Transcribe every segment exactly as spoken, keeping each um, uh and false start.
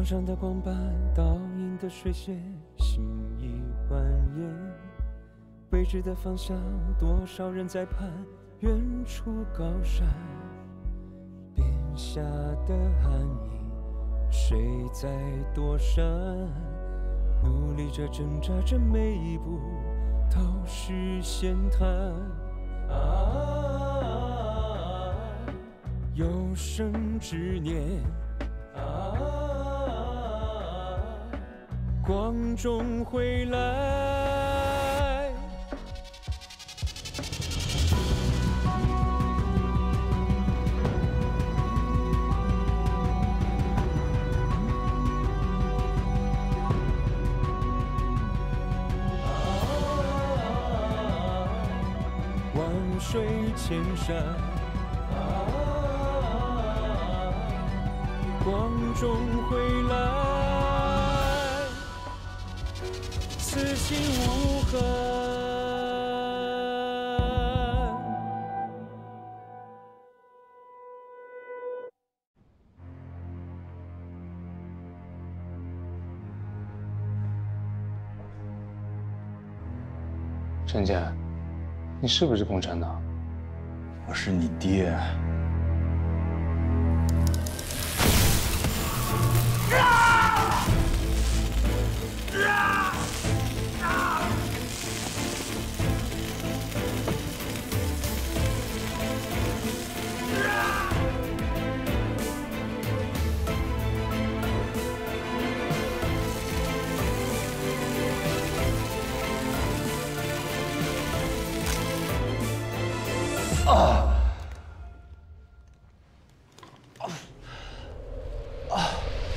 上的光斑，倒映的水线，心已蜿蜒。未知的方向，多少人在盼远处高山。边下的暗影，谁在躲闪？努力着，挣扎着，每一步都是险滩。啊，有生之年。 光终会来。万水千山，光终会来。 此心无痕。 陈建，你是不是共产党？ 我是你爹。啊！啊！ 啊！啊！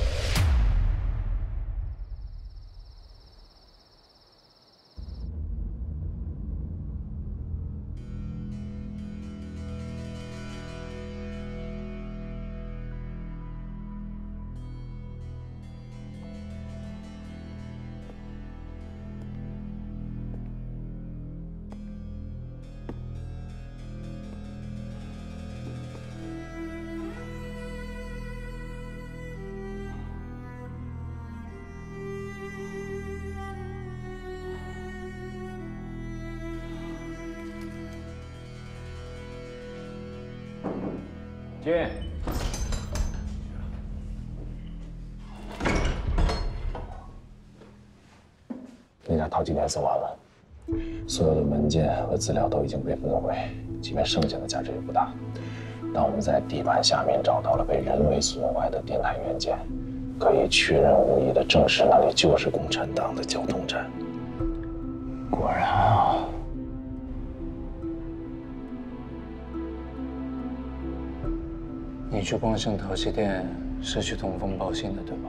进。 那家淘金店搜完了，所有的文件和资料都已经被焚毁，即便剩下的价值也不大。但我们在地板下面找到了被人为损坏的电台元件，可以确认无疑的证实那里就是共产党的交通站。果然啊。 你去光盛陶器店是去通风报信的，对吧？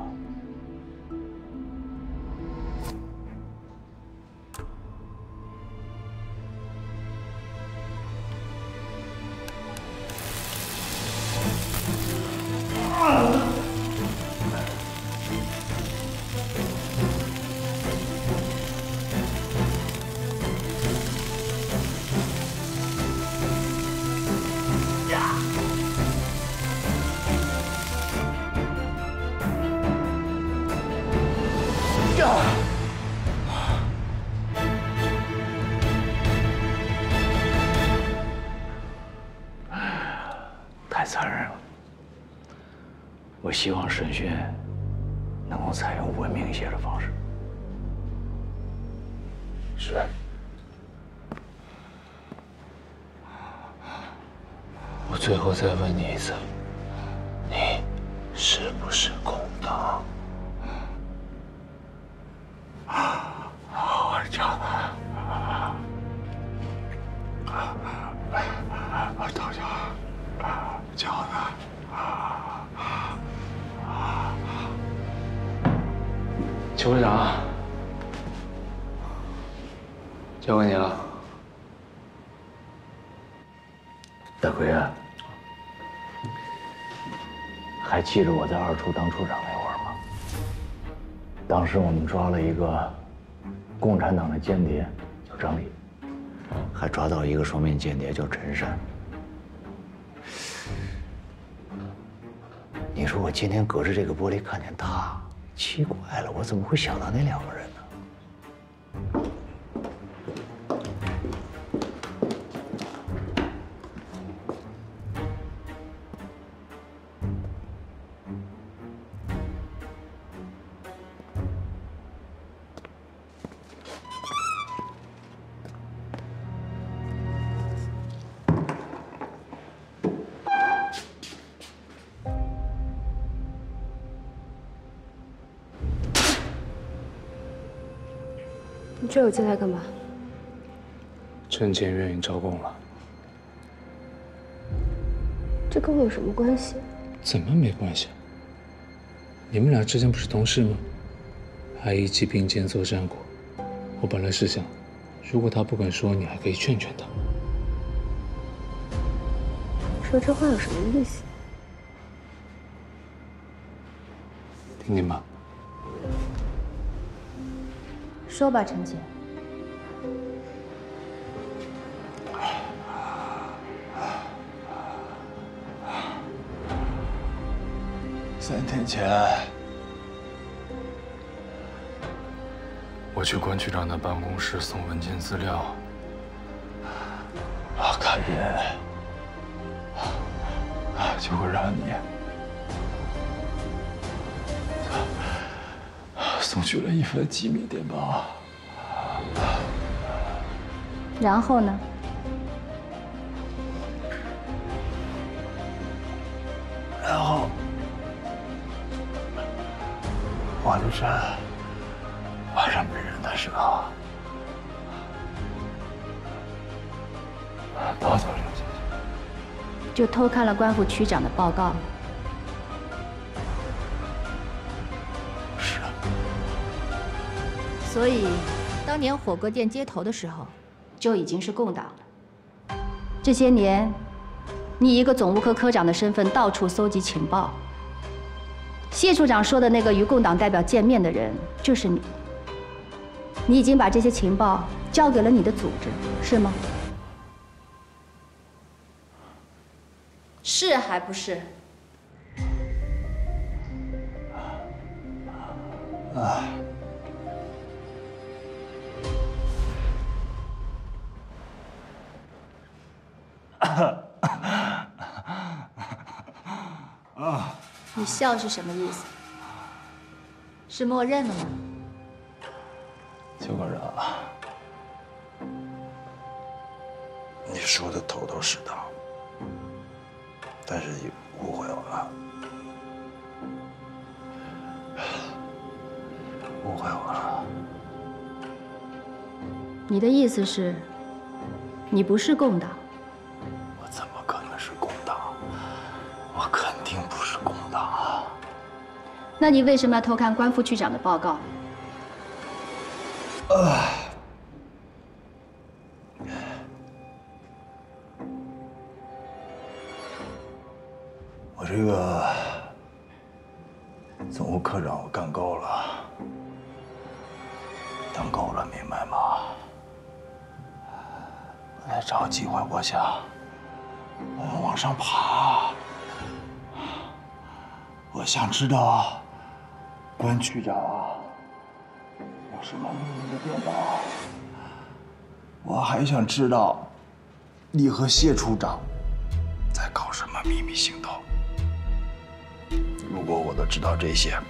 太残忍了。我希望审讯能够采用文明一些的方式。是。我最后再问你一次，你是不是共党？我叫他，我叫他，叫他。 邱会长，交给你了。大奎啊，还记得我在二处当处长那会儿吗？当时我们抓了一个共产党的间谍，叫张力，还抓到一个双面间谍，叫陈山。你说我今天隔着这个玻璃看见他， 奇怪了，我怎么会想到那两个人呢？ 你追我进来干嘛？ 陈前愿意招供了。 这跟我有什么关系？ 怎么没关系？你们俩之前不是同事吗？还一起并肩作战过。我本来是想，如果他不肯说，你还可以劝劝他。 说这话有什么意思？ 听听吧。 说吧，陈姐。 三天前， 我去关局长的办公室送文件资料， 啊，看人，啊，就会让你送去了一份机密电报。 然后呢？ 然后，我就是晚上没人的时候，偷偷溜进去， 就偷看了关副区长的报告。 是。 所以，当年火锅店接头的时候，就已经是共党了。这些年，你一个总务科科长的身份到处搜集情报。谢处长说的那个与共党代表见面的人，就是你。你已经把这些情报交给了你的组织，是吗？是还不是？ 啊。 啊！你笑是什么意思？是默认了吗？ 邱科长，你说的头头是道，但是你误会我了，误会我了。 你的意思是，你不是共党？ 我怎么可能是共党？我肯定不是共党。 那你为什么要偷看关副区长的报告？ 呃，我这个总务科长我干够了，当够了，明白吗？我在找机会，我想。 我要往上爬，我想知道关区长有什么秘密的电报，我还想知道你和谢处长在搞什么秘密行动。如果我都知道这些，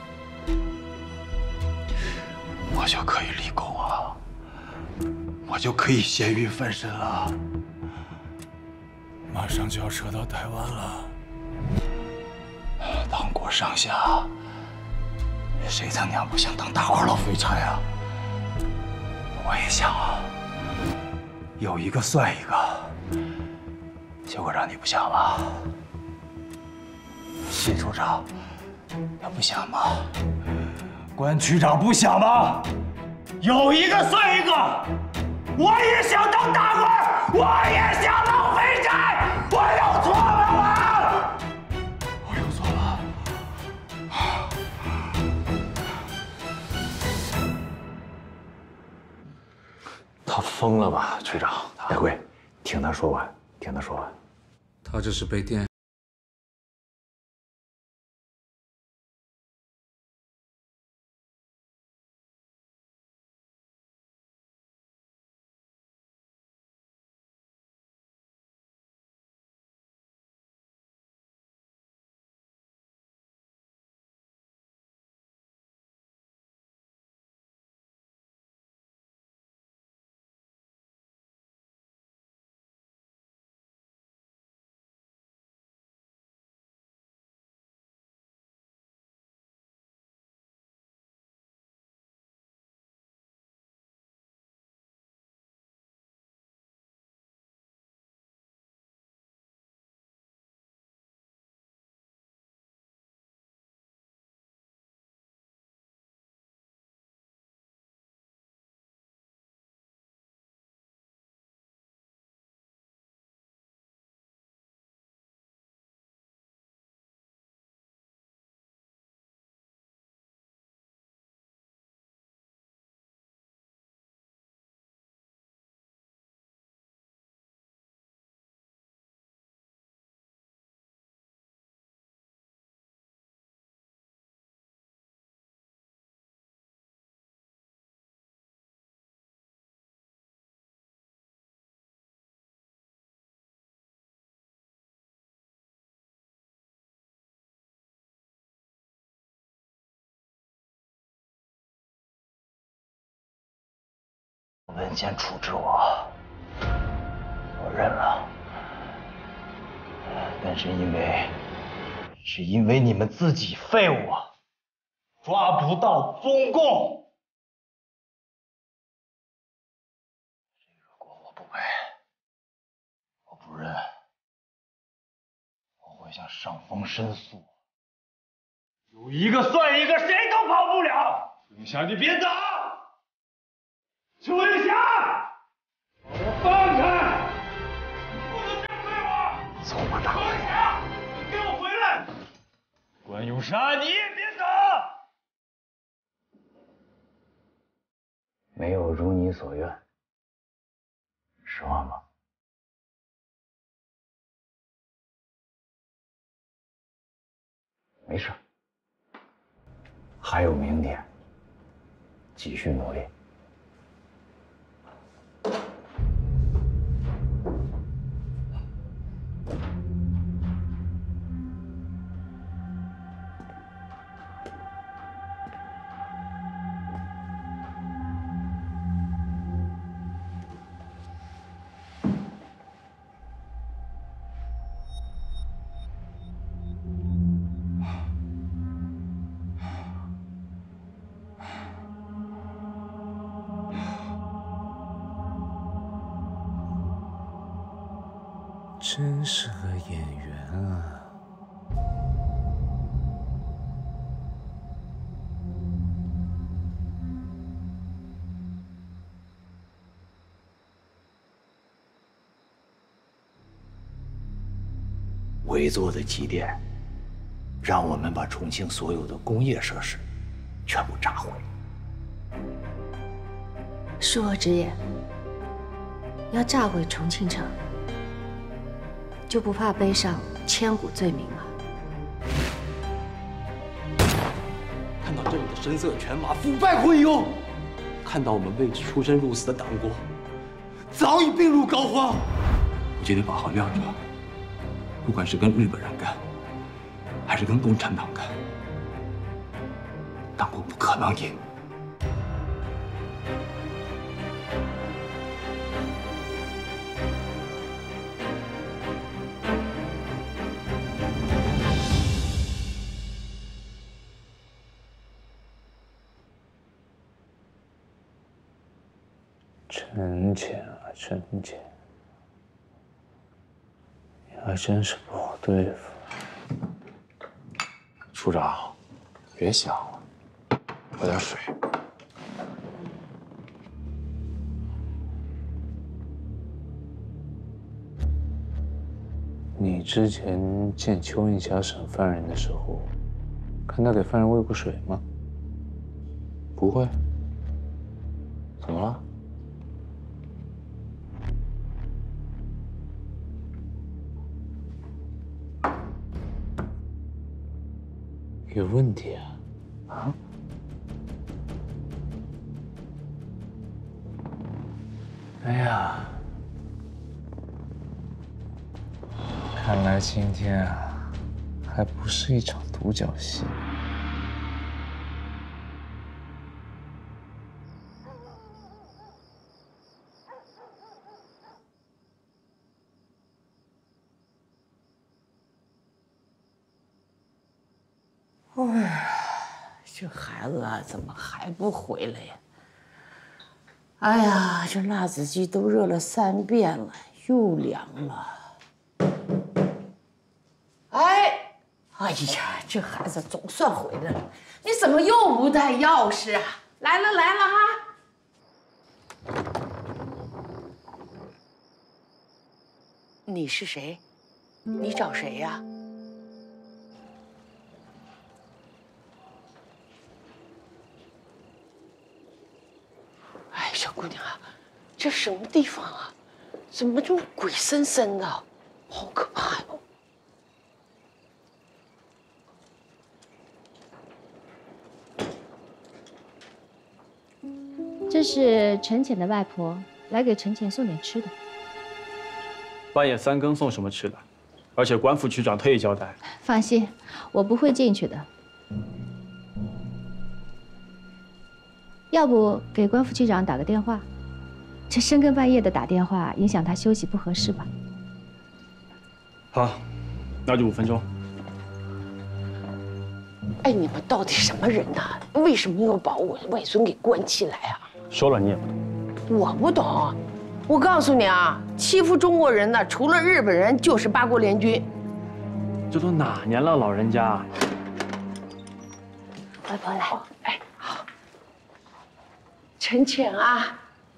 我就可以立功了，我就可以咸鱼翻身了。 马上就要撤到台湾了，当国上下，谁他娘不想当大块老废柴啊？我也想啊，有一个算一个。邱科长，你不想吗？谢处长，他不想吗？关局长不想吗？有一个算一个，我也想当大官，我也想当废柴。 我有错了吗？我有错了。 他疯了吧，局长？白贵，听他说完，听他说完。 他这是被电。 文件处置我，我认了。但是因为，是因为你们自己废物，抓不到中共。如果我不赔，我不认，我会向上峰申诉。有一个算一个，谁都跑不了。云霞，你别走！邱云霞，把我放开！你不能这样对我！ 走吧，大伟。 你给我回来！关永山，你也别走！ 没有如你所愿，失望吗？没事，还有明天，继续努力。 真是个演员啊！ 围坐的几点，让我们把重庆所有的工业设施全部炸毁。 恕我直言，要炸毁重庆城，就不怕背上千古罪名吗？ 看到这里的声色犬马、腐败昏庸，看到我们为之出生入死的党国早已病入膏肓，我就得把好撂着。不管是跟日本人干，还是跟共产党干，党国不可能赢。 陈潜啊，陈潜，你还真是不好对付。 处长，别想了，喝点水。 你之前见邱云霞审犯人的时候，看他给犯人喂过水吗？ 不会。怎么了？ 有问题啊！ 啊？ 哎呀，看来今天啊，还不是一场独角戏。 哎呀，这孩子啊，怎么还不回来呀？哎呀，这辣子鸡都热了三遍了，又凉了。哎，哎呀，这孩子总算回来了，你怎么又不带钥匙啊？来了来了啊！你是谁？你找谁呀？哎，小姑娘啊，这什么地方啊？怎么这么鬼森森的？好可怕哟！ 这是陈潜的外婆，来给陈潜送点吃的。 半夜三更送什么吃的？而且关副区长特意交代。 放心，我不会进去的。要不给关副区长打个电话？ 这深更半夜的打电话，影响他休息不合适吧？ 好，那就五分钟。 哎，你们到底什么人呐？为什么要把我外孙给关起来啊？ 说了你也不懂。 我不懂，我告诉你啊，欺负中国人的除了日本人就是八国联军。 这都哪年了，老人家？ 外婆来。 哎，好。晨晨啊，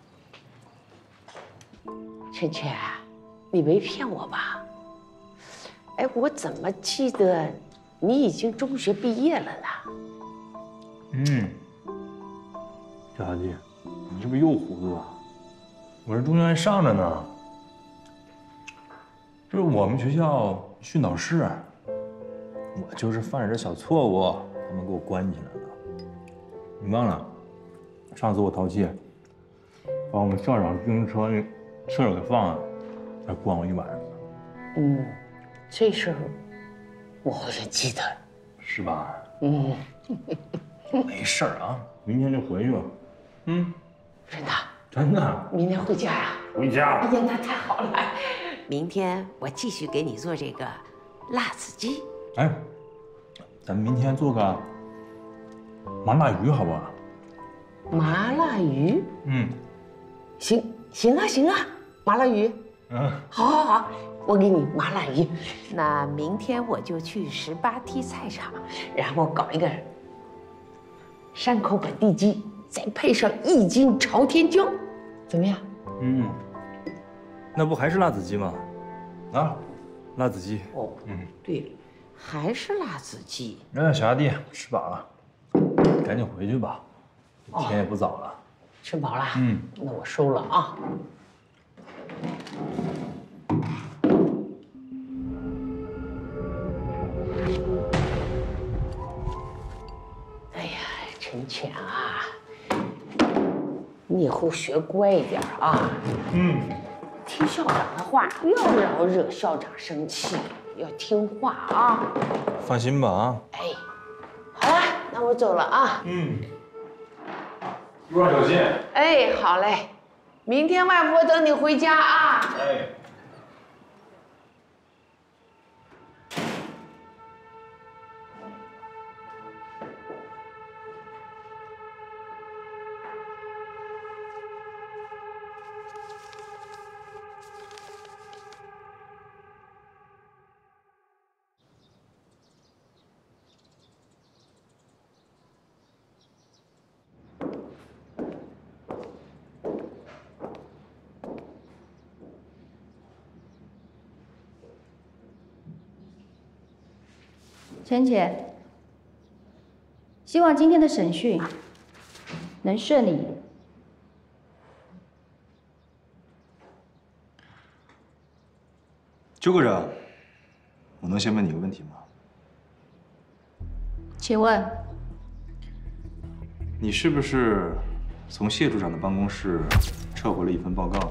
晨晨，你没骗我吧？哎，我怎么记得你已经中学毕业了呢？ 嗯，小小弟，你是不是又糊涂了？我这中学还上着呢。这是我们学校训导室，我就是犯了点小错误，他们给我关起来了。你忘了，上次我淘气，把我们校长自行车那车手给放了，还关我一晚上。 嗯，这事儿我好像记得， 是吧？ 嗯， 没事儿啊，明天就回去吧。嗯， 真的？ 真的。 明天回家呀？ 回家。 哎呀，那太好了！明天我继续给你做这个辣子鸡。 哎，咱明天做个麻辣鱼好不好？ 麻辣鱼？ 嗯， 行，行啊，行啊，麻辣鱼。 嗯， 好，好，好，我给你麻辣鱼。那明天我就去十八梯菜场，然后搞一个山口本地鸡，再配上一斤朝天椒，怎么样？ 嗯，那不还是辣子鸡吗？啊，辣子鸡。 哦，嗯，对了，还是辣子鸡。 那小阿弟吃饱了，赶紧回去吧，天也不早了。 吃饱了？ 嗯， 那我收了啊。哎呀，晨晨啊，你以后学乖一点啊。嗯。听校长的话，不要老惹校长生气，要听话啊。 放心吧啊。 哎，好了，那我走了啊。 嗯。路上小心。 哎，好嘞，明天外婆等你回家啊。 哎。 陈姐，希望今天的审讯能顺利一点。 邱科长，我能先问你个问题吗？ 请问， 你是不是从谢处长的办公室撤回了一份报告？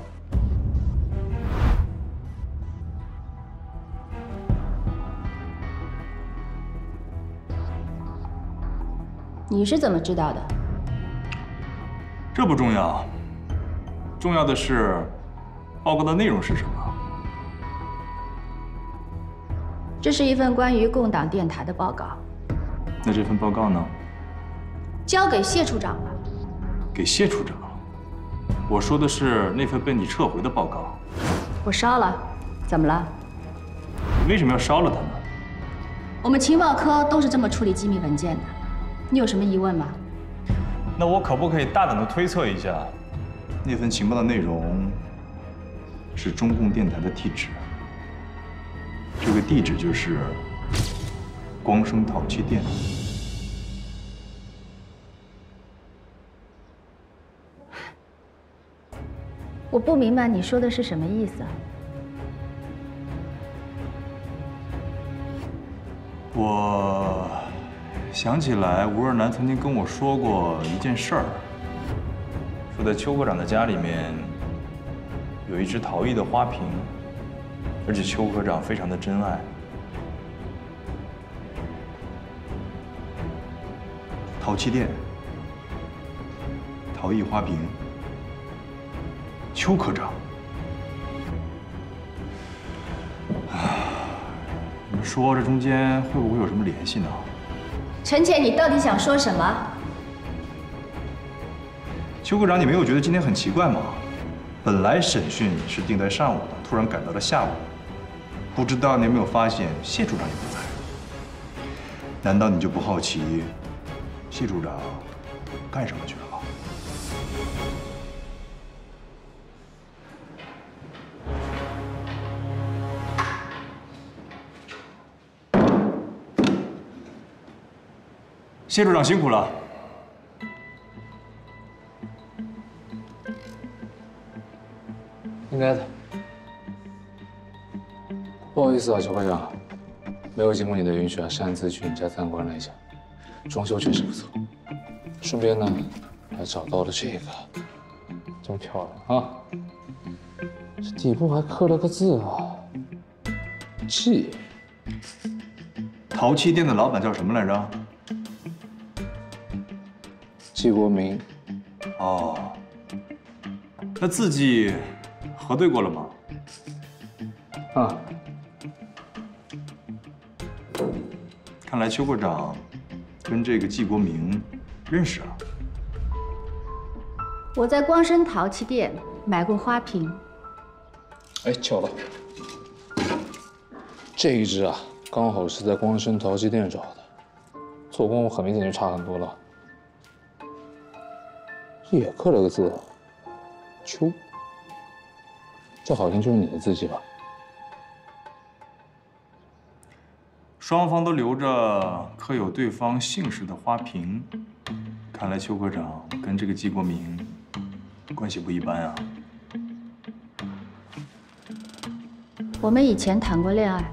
你是怎么知道的？ 这不重要，重要的是报告的内容是什么？ 这是一份关于共党电台的报告。 那这份报告呢？ 交给谢处长了。 给谢处长？我说的是那份被你撤回的报告。 我烧了，怎么了？ 你为什么要烧了它呢？ 我们情报科都是这么处理机密文件的。你有什么疑问吗？ 那我可不可以大胆的推测一下， 那份情报的内容是中共电台的地址，这个地址就是光生陶器店。 我不明白你说的是什么意思。 我想起来，吴二楠曾经跟我说过一件事儿，说在邱科长的家里面有一只陶艺的花瓶，而且邱科长非常的珍爱。陶器店，陶艺花瓶， 邱科长。你们说这中间会不会有什么联系呢？ 陈潜，你到底想说什么？ 邱科长，你没有觉得今天很奇怪吗？本来审讯是定在上午的，突然改到了下午。不知道你有没有发现谢处长也不在？难道你就不好奇谢处长干什么去了吗？谢处长辛苦了。 应该的。不好意思啊，邱科长，没有经过你的允许啊，擅自去你家参观了一下，装修确实不错。顺便呢，还找到了这个，真漂亮啊！这底部还刻了个字啊，季。 陶器店的老板叫什么来着？ 季国明。 哦，那字迹核对过了吗？ 啊。 看来邱科长跟这个季国明认识啊。 我在光生陶器店买过花瓶。 哎，巧了，这一只啊，刚好是在光生陶器店找的，做工很明显就差很多了。这也刻了个字，秋。这好像就是你的字迹吧？ 双方都留着刻有对方姓氏的花瓶，看来邱科长跟这个季国明关系不一般啊。 我们以前谈过恋爱。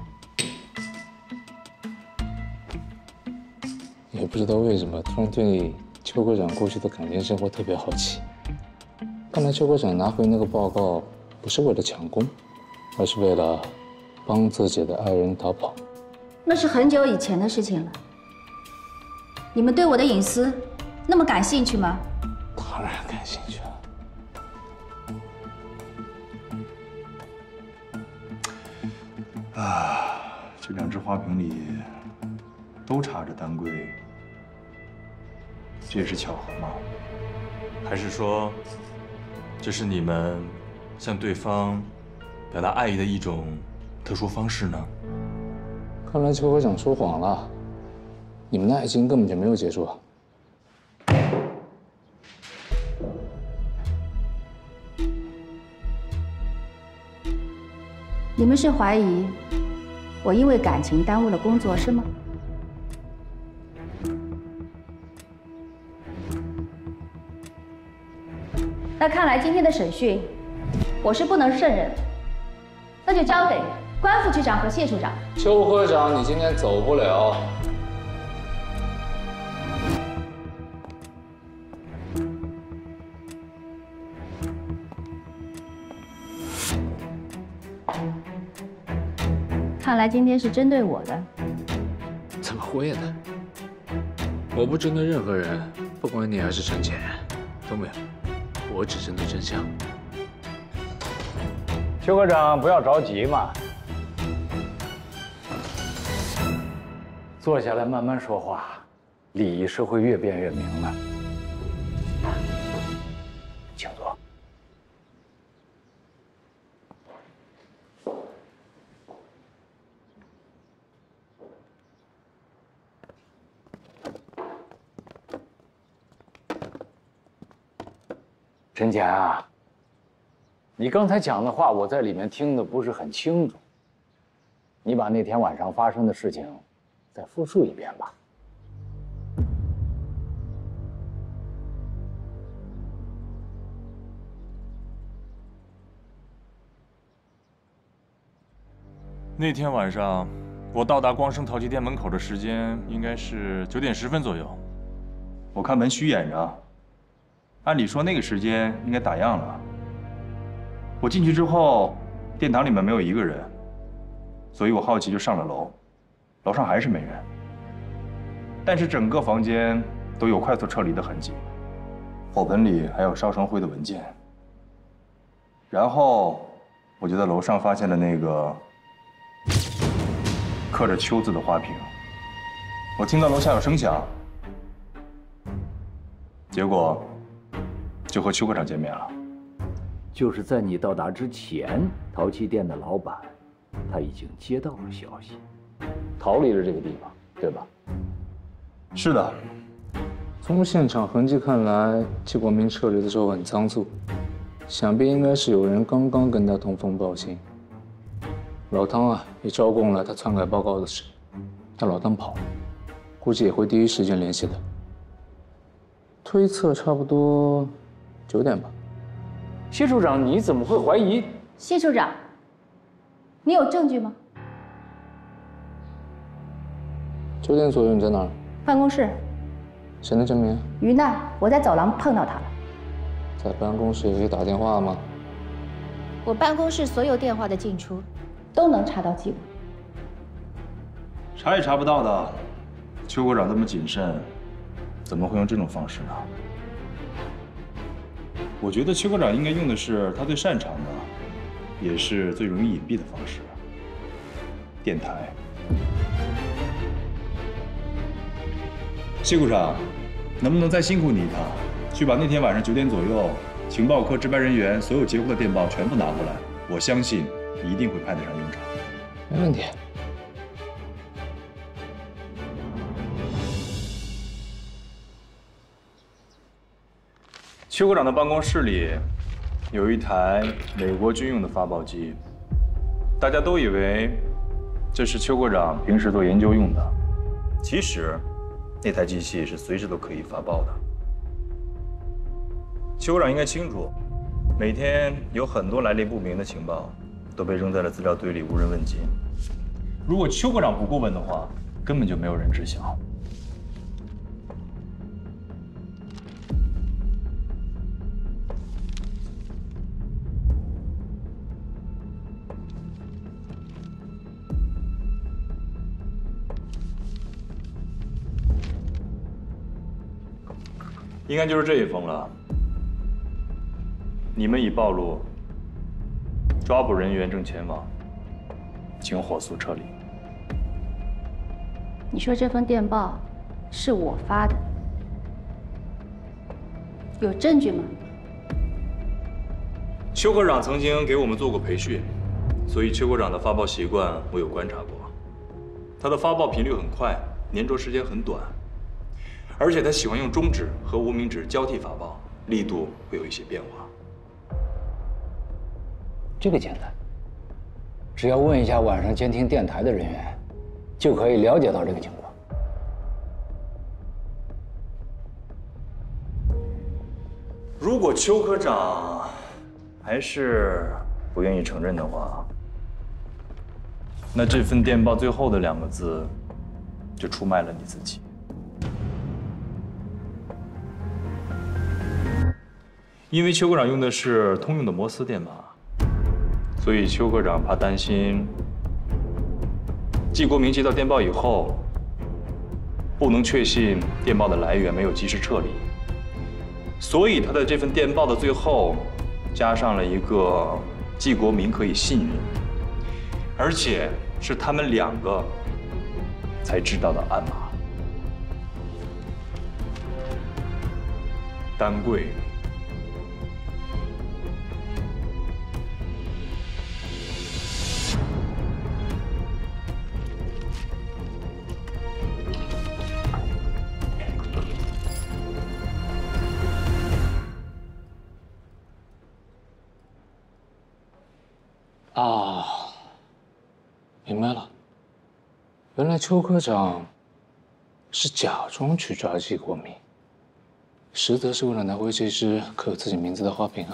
也不知道为什么，突然对邱科长过去的感情生活特别好奇。看来邱科长拿回那个报告，不是为了抢功，而是为了帮自己的爱人逃跑。 那是很久以前的事情了。你们对我的隐私那么感兴趣吗？ 当然感兴趣了。啊，这两只花瓶里都插着丹桂，这也是巧合吗？ 还是说，这是你们向对方表达爱意的一种特殊方式呢？ 看来邱科长说谎了，你们的爱情根本就没有结束啊！ 你们是怀疑我因为感情耽误了工作是吗？那看来今天的审讯我是不能胜任的，那就交给关副局长和谢处长。 邱科长，你今天走不了。 看来今天是针对我的。 怎么会呢？我不针对任何人，不管你还是陈潜，都没有。我只针对真相。 邱科长，不要着急嘛。坐下来慢慢说话，礼仪是会越辩越明的。请坐。陈潜啊，你刚才讲的话，我在里面听的不是很清楚。你把那天晚上发生的事情再复述一遍吧。 那天晚上，我到达光生陶器店门口的时间应该是九点十分左右。 我看门虚掩着，按理说那个时间应该打烊了。我进去之后，殿堂里面没有一个人，所以我好奇就上了楼。楼上还是没人，但是整个房间都有快速撤离的痕迹，火盆里还有烧成灰的文件。 然后我就在楼上发现了那个刻着“秋”字的花瓶。我听到楼下有声响，结果就和邱科长见面了。 就是在你到达之前，陶器店的老板他已经接到了消息，逃离了这个地方，对吧？ 是的。 从现场痕迹看来，季国明撤离的时候很仓促，想必应该是有人刚刚跟他通风报信。老汤啊，也招供了他篡改报告的事，但老汤跑了，估计也会第一时间联系他。推测差不多九点吧。 谢处长，你怎么会怀疑？ 谢处长，你有证据吗？ 九点左右你在哪儿？ 办公室。 谁能证明？ 于娜，我在走廊碰到他了。 在办公室也可以打电话吗？ 我办公室所有电话的进出， 都能查到记录。 查也查不到的。邱科长这么谨慎，怎么会用这种方式呢？我觉得邱科长应该用的是他最擅长的，也是最容易隐蔽的方式——电台。谢股长，能不能再辛苦你一趟，去把那天晚上九点左右情报科值班人员所有截获的电报全部拿过来？我相信一定会派得上用场。 没问题。 邱科长的办公室里有一台美国军用的发报机，大家都以为这是邱科长平时做研究用的，其实那台机器是随时都可以发报的。邱科长应该清楚，每天有很多来历不明的情报都被扔在了资料堆里，无人问津。如果邱科长不过问的话，根本就没有人知晓。应该就是这一封了。你们已暴露，抓捕人员正前往，请火速撤离。 你说这封电报是我发的，有证据吗？ 邱科长曾经给我们做过培训，所以邱科长的发报习惯我有观察过。他的发报频率很快，粘着时间很短。而且他喜欢用中指和无名指交替发报，力度会有一些变化。 这个简单，只要问一下晚上监听电台的人员，就可以了解到这个情况。 如果邱科长还是不愿意承认的话，那这份电报最后的两个字就出卖了你自己。因为邱科长用的是通用的摩斯电码，所以邱科长怕担心季国明接到电报以后不能确信电报的来源，没有及时撤离，所以他的这份电报的最后加上了一个季国明可以信任，而且是他们两个才知道的暗码。丹桂。 啊，明白了，原来邱科长是假装去抓季国明，实则是为了拿回这只刻有自己名字的花瓶啊。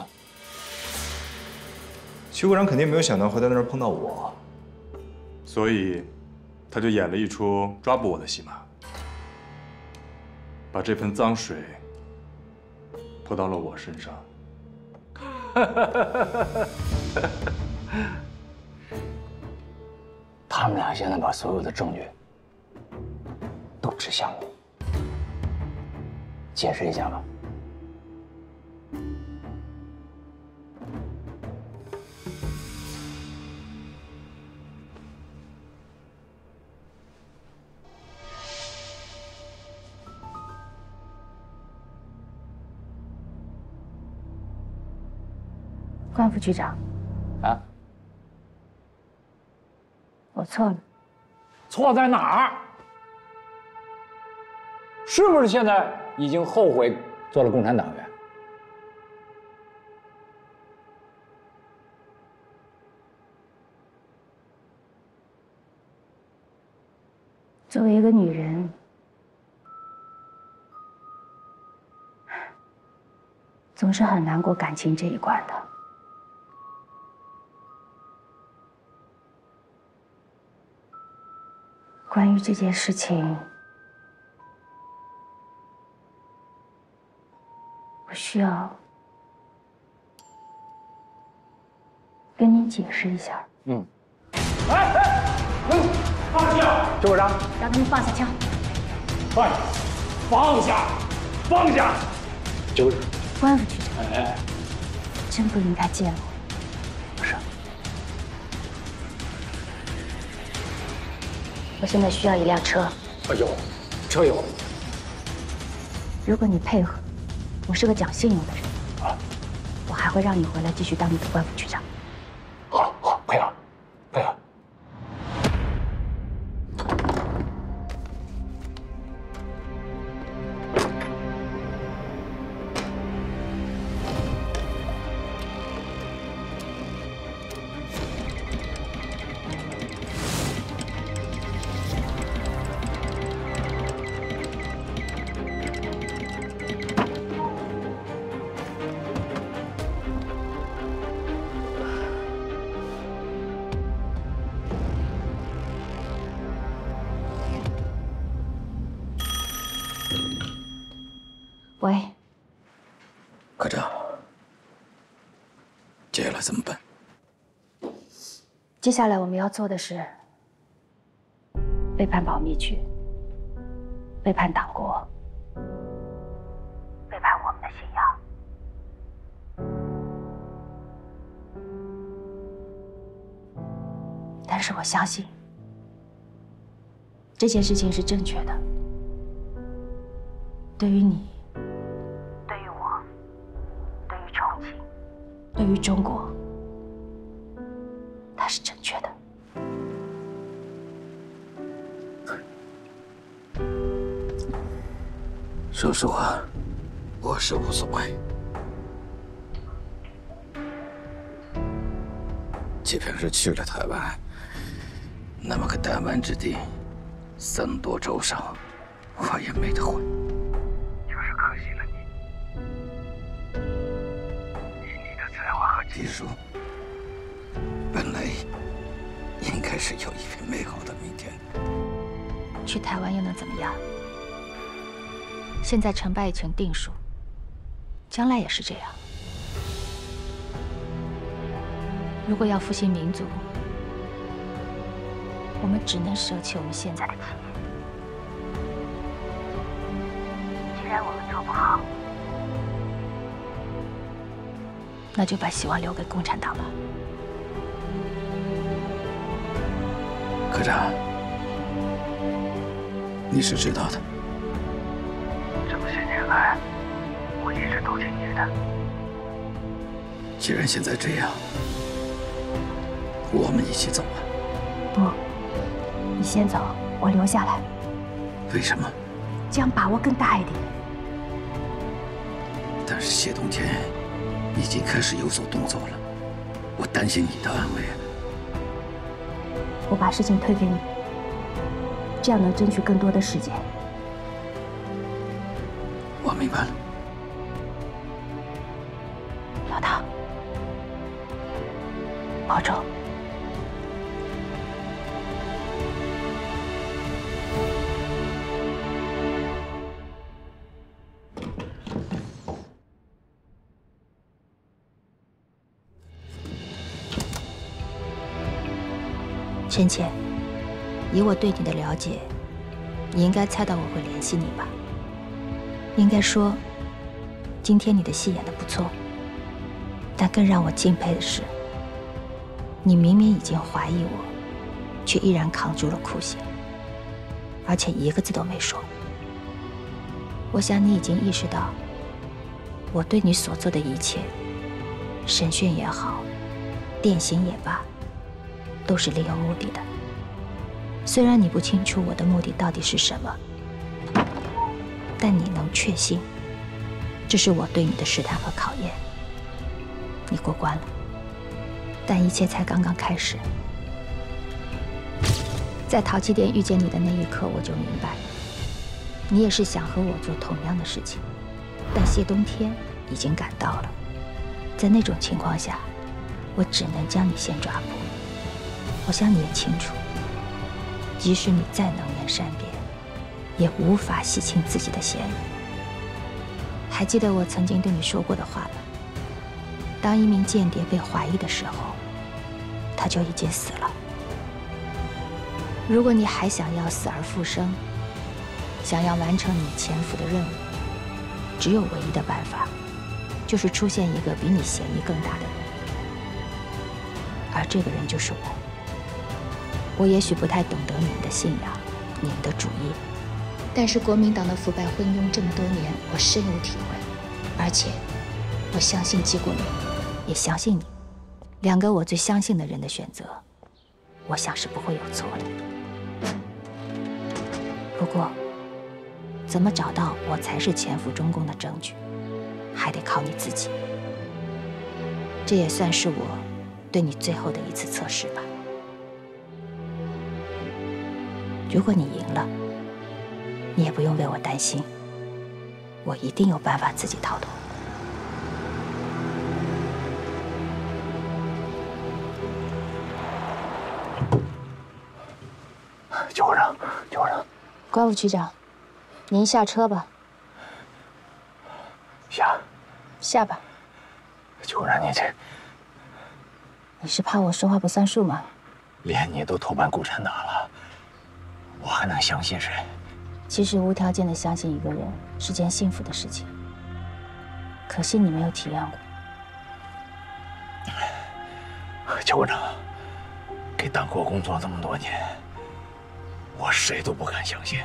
邱科长肯定没有想到会在那儿碰到我，所以他就演了一出抓捕我的戏码，把这盆脏水泼到了我身上。 他们俩现在把所有的证据都指向你，解释一下吧。 关副局长。 啊？ 我错了。 错在哪儿？是不是现在已经后悔做了共产党员？ 作为一个女人，总是很难过感情这一关的。关于这件事情，我需要跟您解释一下。 嗯。哎哎，嗯，放下，支部长， 让他们放下枪。 放下，放下，放下。支部长， 关副局长， 哎， 真不应该见我。 不是。 我现在需要一辆车。 哎呦，车有。 如果你配合，我是个讲信用的人，啊，我还会让你回来继续当你的关副局长。 好，好，配合，配合。 喂， 科长，接下来怎么办？ 接下来我们要做的是背叛保密局，背叛党国，背叛我们的信仰。但是我相信这件事情是正确的，对于你，对于我，对于重庆，对于中国，它是正确的。 说实话，我是无所谓。即便是去了台湾，那么个弹丸之地，僧多粥少，我也没得混。就是可惜了你，以你的才华和技术，本来应该是有一片美好的明天。 去台湾又能怎么样？现在成败已成定数，将来也是这样。如果要复兴民族，我们只能舍弃我们现在的企业。既然我们做不好，那就把希望留给共产党了。 科长，你是知道的，这么些年来，我一直都挺你的。既然现在这样，我们一起走吧。 不，你先走，我留下来。 为什么？ 这样把握更大一点。 但是谢东天已经开始有所动作了，我担心你的安危。 我把事情推给你，这样能争取更多的时间。 我明白了。 老大，保重。深浅，以我对你的了解，你应该猜到我会联系你吧？应该说，今天你的戏演得不错，但更让我敬佩的是，你明明已经怀疑我，却依然扛住了酷刑，而且一个字都没说。我想你已经意识到，我对你所做的一切， 审讯也好，电刑也罢，都是另有目的的。虽然你不清楚我的目的到底是什么，但你能确信，这是我对你的试探和考验。你过关了，但一切才刚刚开始。在陶器店遇见你的那一刻，我就明白，你也是想和我做同样的事情，但谢冬天已经赶到了。在那种情况下，我只能将你先抓捕。我想你也清楚，即使你再能言善辩，也无法洗清自己的嫌疑。还记得我曾经对你说过的话吗？当一名间谍被怀疑的时候，他就已经死了。如果你还想要死而复生，想要完成你潜伏的任务，只有唯一的办法，就是出现一个比你嫌疑更大的人，而这个人就是我。我也许不太懂得你们的信仰，你们的主义，但是国民党的腐败昏庸这么多年，我深有体会。而且，我相信季国明，也相信你，两个我最相信的人的选择，我想是不会有错的。不过，怎么找到我才是潜伏中共的证据，还得靠你自己。这也算是我对你最后的一次测试吧。如果你赢了，你也不用为我担心，我一定有办法自己逃脱。 邱科长，邱科长， 关副局长，您下车吧。 下， 下吧。 邱科长，你这， 你是怕我说话不算数吗？ 连你都偷办共产党了，我还能相信谁？ 其实无条件的相信一个人是件幸福的事情，可惜你没有体验过。 邱科长，给党国工作这么多年，我谁都不敢相信。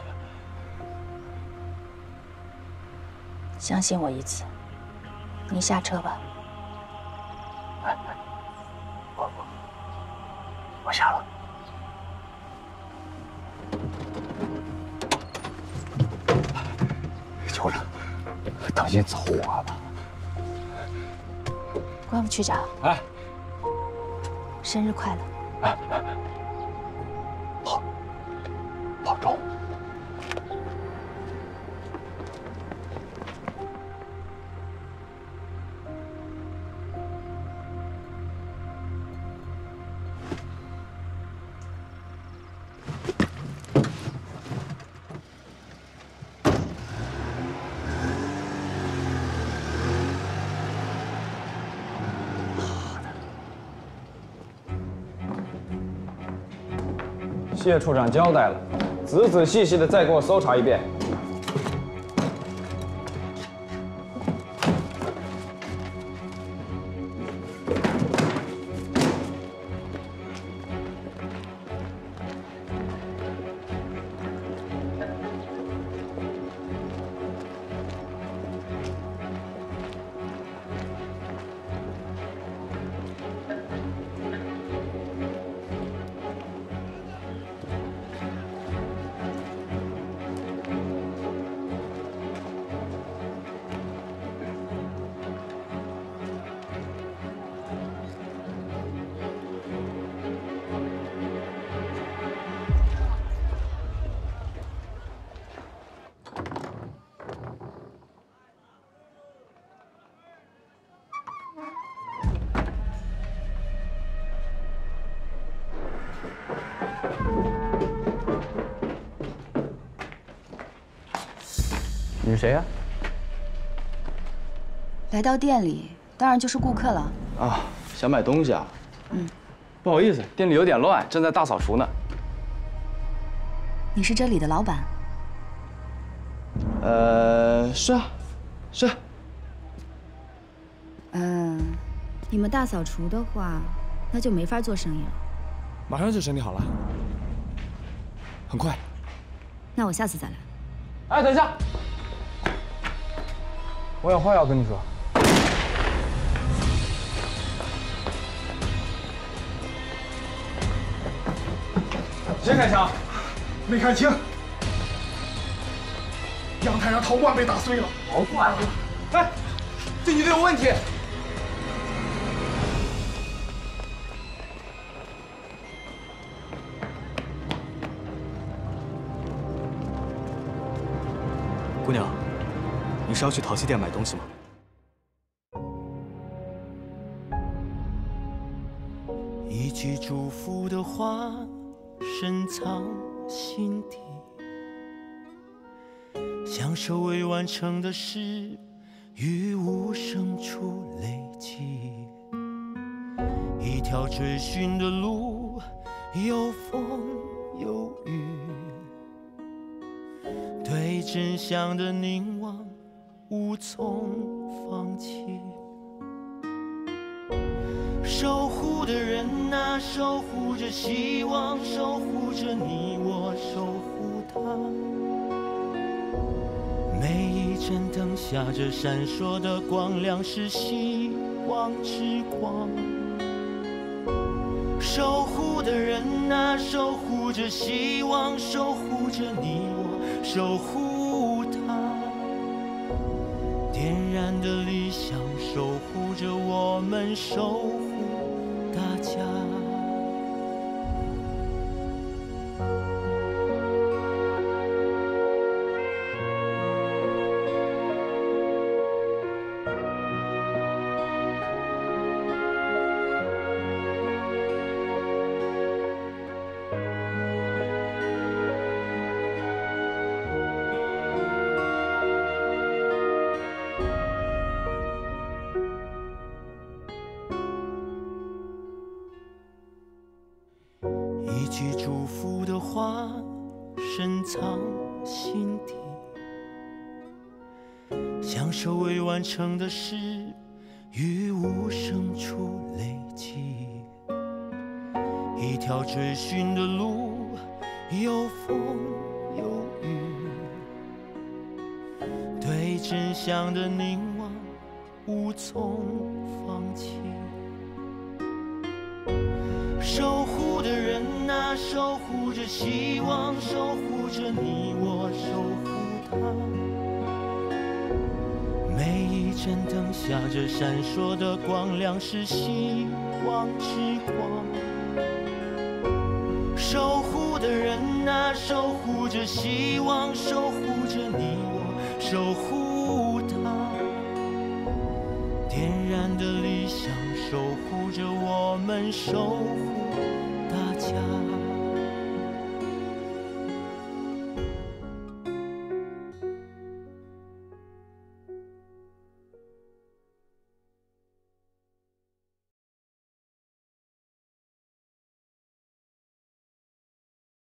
相信我一次，你下车吧。 哎，我我我下了。邱科长，当心走火吧。 关副区长， 哎， 生日快乐！ 哎，好，保重。 谢处长交代了，仔仔细细的再给我搜查一遍。 你是谁呀？ 来到店里，当然就是顾客了。 啊，想买东西啊？ 嗯， 不好意思，店里有点乱，正在大扫除呢。 你是这里的老板？ 呃，是啊，是啊。 嗯，你们大扫除的话，那就没法做生意了。 马上就整理好了，很快。 那我下次再来。 哎，等一下，我有话要跟你说。 谁开枪？没看清。阳台上陶罐被打碎了。 陶罐？ 哎，这女的有问题。 姑娘，你是要去陶器店买东西吗？ 一句祝福的话，深藏心底，享受未完成的事，于无声处累积。一条追寻的路，有风有雨。对真相的凝望，无从放弃。守护的人啊，守护着希望，守护着你我，守护他。每一盏灯下着闪烁的光亮，是希望之光。守护的人啊，守护着希望，守护着你我，守护它。点燃的理想，守护着我们，守护大家。一句祝福的话，深藏心底。享受未完成的事，于无声处累积。一条追寻的路，有风有雨。对真相的凝望，无从放弃。守护的人啊，守护着希望，守护着你我，守护他。每一盏灯下着闪烁的光亮，是希望之光。守护的人啊，守护着希望，守护着你我，守护他。点燃的理想，守护着我们，守护大家。